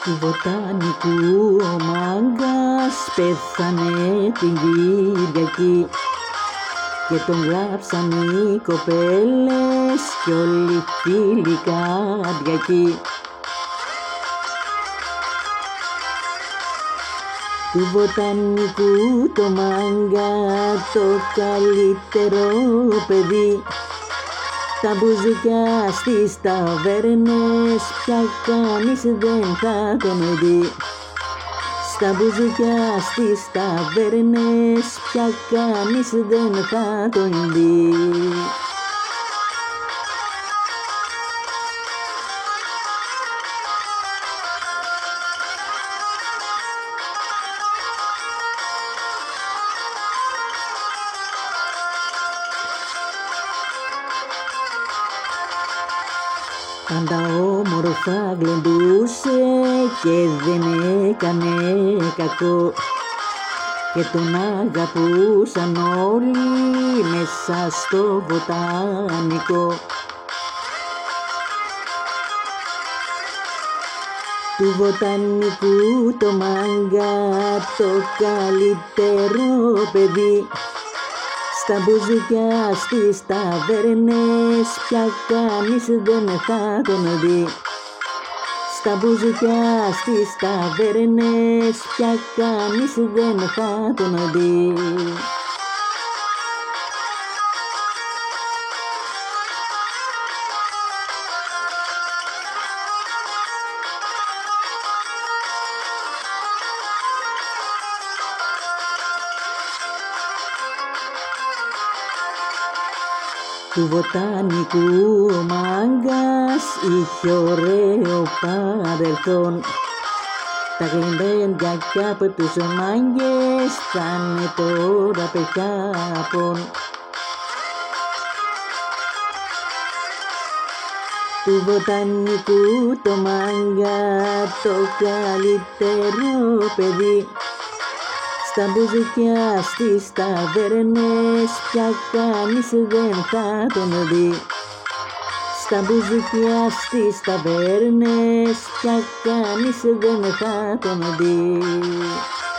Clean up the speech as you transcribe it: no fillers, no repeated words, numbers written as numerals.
του βοτανικού ο μάγκας πέθανε την Κυριακή και τον γράψαν οι κοπέλες κι όλοι οι φίλοι καρδιακοί. Του βοτανικού το μάγκα το καλύτερο παιδί, τα μπουζούκια στις ταβέρνες πια κανείς δεν θα τον δει. Στα μπουζούκια στις ταβέρνες πια κανείς δεν θα τον δει. Πάντα όμορφα γλεντούσε και δεν έκανε κακό και τον αγαπούσαν όλοι μέσα στο βοτανικό. Του βοτανικού το μάγκα το καλύτερο παιδί, στα μπουζούκια στις ταβέρνες πια κανείς δεν θα τον δει. Στα μπουζούκια στις ταβέρνες πια κανείς δεν θα τον δει. Του βοτανικού ο μάγκας είχε ωραίο παρελθόν, τα γλεντέντια κι από τους μάγκες θα είναι τώρα πεχάπων. Του βοτανικού το μάγκα το καλύτερο παιδί, στα μπουζούκια στις ταβέρνες πια κανείς δεν θα τον δει. Στα μπουζούκια στις ταβέρνες πια κανείς δεν θα τον δει.